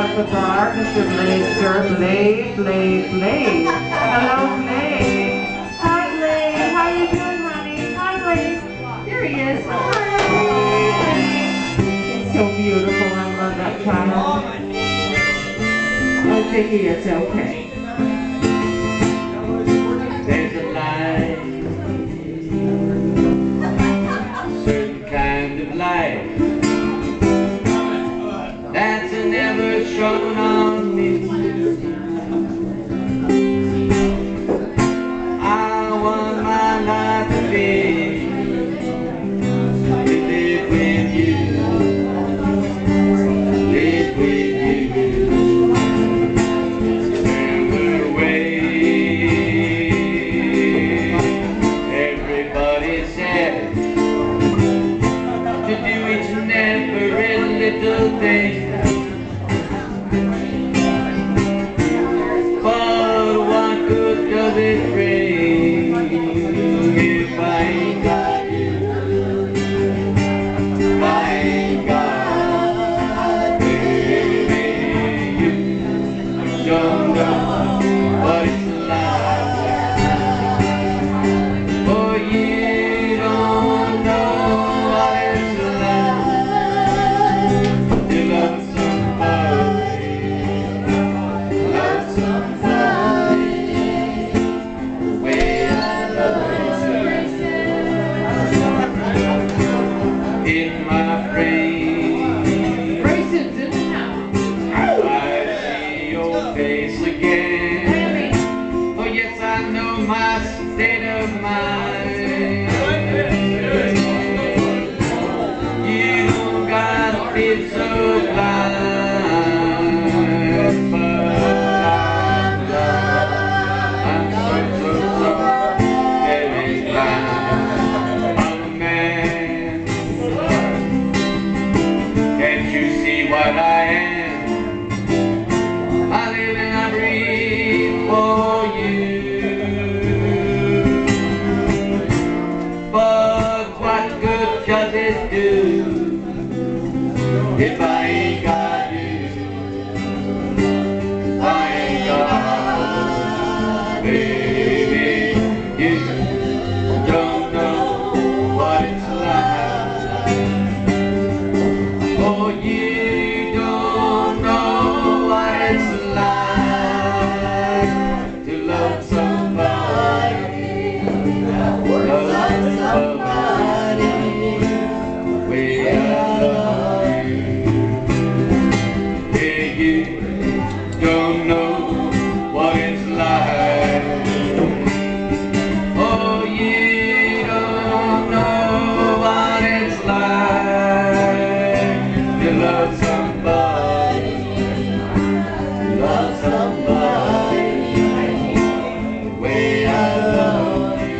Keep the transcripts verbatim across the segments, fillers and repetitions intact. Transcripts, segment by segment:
at the bar, Mister Blazer, Blade, Blade, Blade. Hello, Blade. Hi, Blade. How you doing, honey? Hi, Blade. There he is. Hi. He's so beautiful. I love that child. I think it's okay. There's a light, certain kind of light that's never shown on me. I want my life to be to live with you, live with you. Turn away. Everybody said to do each and every little thing. Does it rain if I ain't got you? If I ain't got baby, you don't know what it's like. Oh, you don't know what it's like to love somebody, love somebody. In my brain, Grayson's in the house. I see your face again. Oh yes, I know my state of mind. You don't gotta be so blind, but I'm blind. I'm so, so, so very blind. I'm a man. Can't you see what I am? I live and I breathe for you. But what good does it do if I ain't got you? If I ain't got baby, you don't know what it's like. Oh, you don't know what it's like to love somebody, love somebody the way I love you. Yeah, you don't know what it's like. Oh, you don't know what it's like to love somebody, love somebody the way I love you.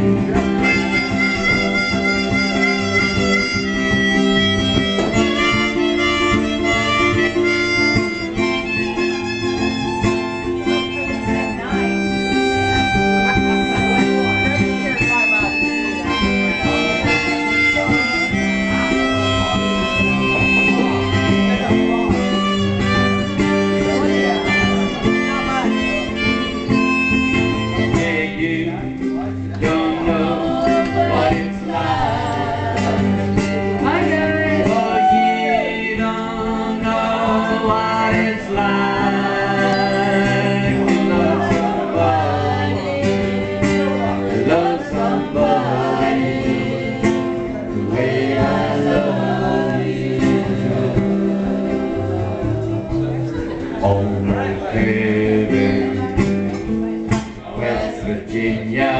West Virginia,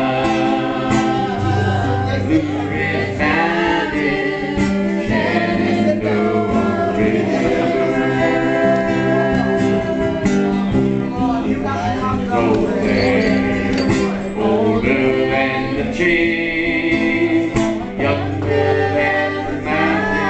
Blue Ridge Mountain, Shenandoah River. Go there, older than the tree, younger than the mountain.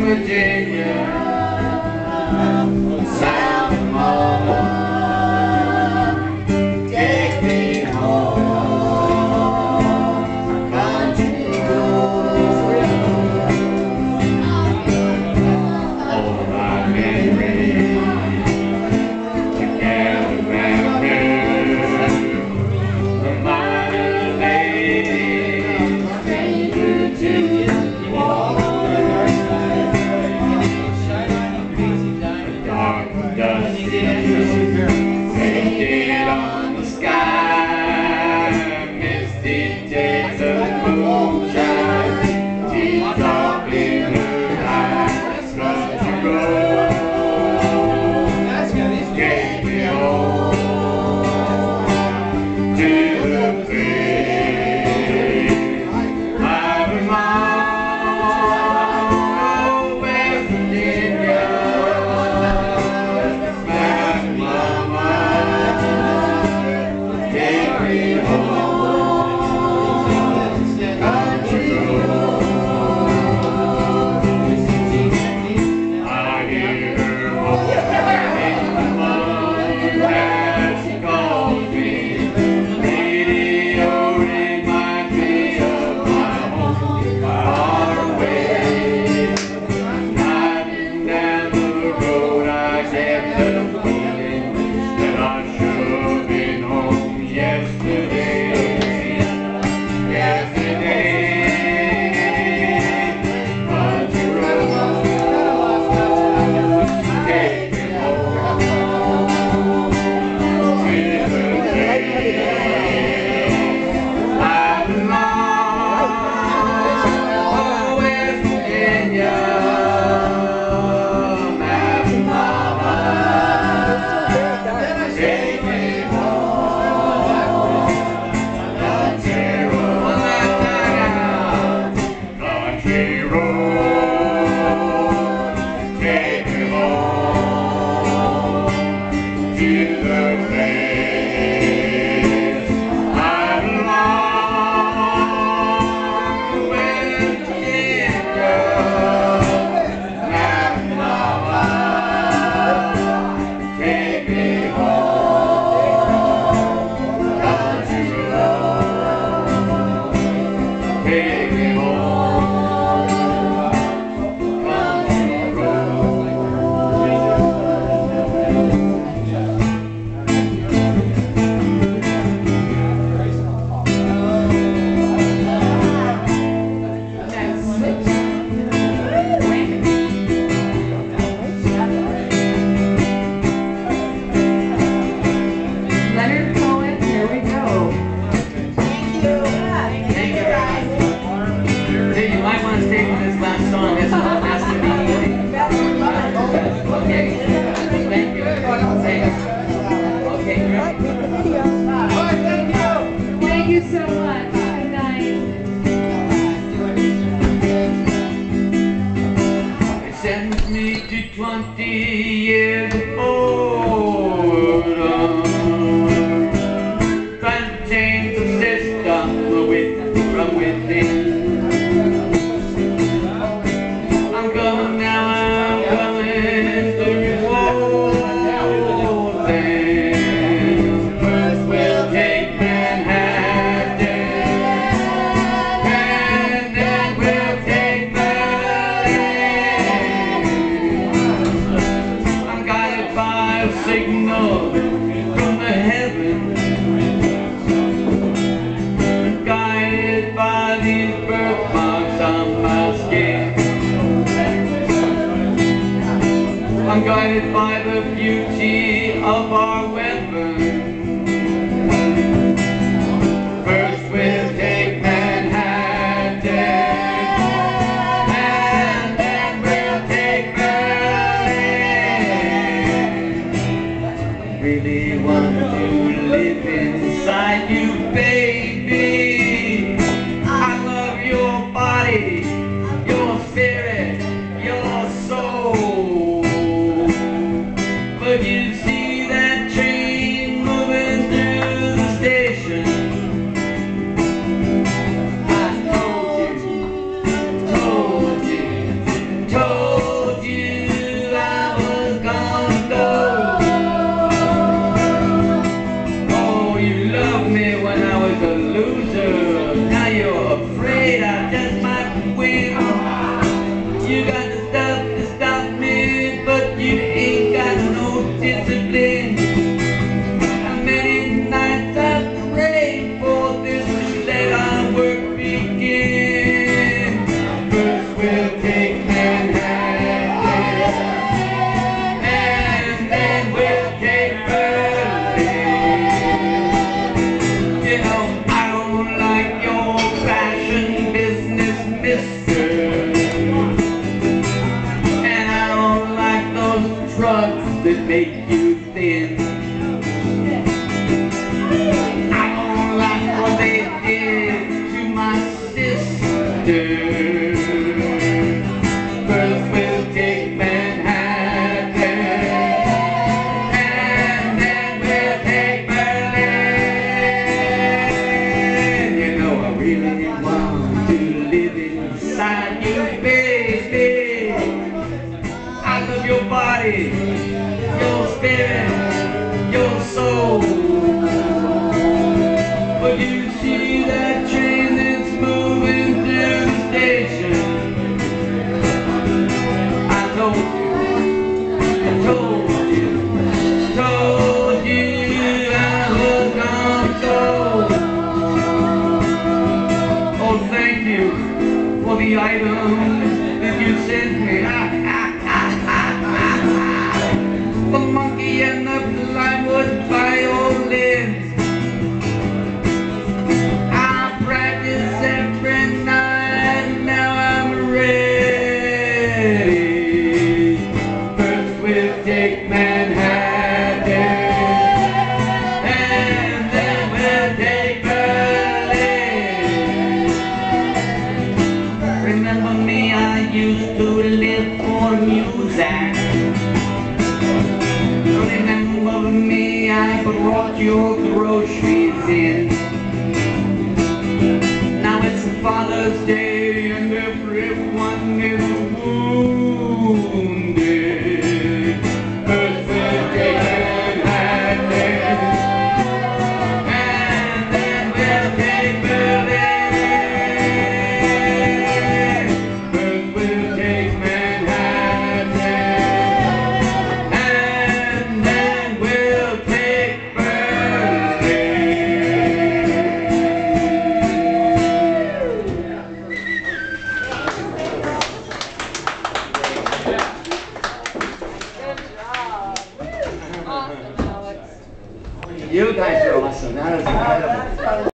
Virginia, South Mama, take me home, country road. All my memories together round here, the minor lady, stranger to you. Painted on the sky, misty days of moonshine, tears up in her eyes, country road, take me home to the place I belong, West Virginia. Leonard Cohen, here we go. Hey, you might want to stay for this last song. It's not has to be easy. Okay. Thank you. Thanks. Okay, great. Thank you so much. Good night. It sends me to twenty years of boredom, trying to change the system with, from within. I'm coming now, I'm coming to you all things. First we'll take Manhattan, and then we'll take Berlin. I'm guided by a signal from the heavens, guided by these birthmarks on my skin. I'm guided by the beauty of our weapons. First we'll take Manhattan, and then we'll take Berlin. Really want to live inside you, baby. I love your body, your spirit, your soul. But you see that First we'll take Manhattan, and then we'll take Berlin. You know I really want to live inside you, baby. I love your body, your spirit, your soul. But you see that train that's moving through the station? I told you, I told you, told you I was gonna go. Oh, thank you for the items that you sent me. The monkey and the plywood violins. I practice every night, now I'm ready. First we'll take Manhattan, and then we'll take Berlin. Remember me, I used to live for music. Remember me, I brought your groceries in. Now it's Father's Day and everyone is wounded. First we'll take Manhattan, and then we'll take Berlin. First we'll take Manhattan, and then we'll take You guys are awesome. That is incredible.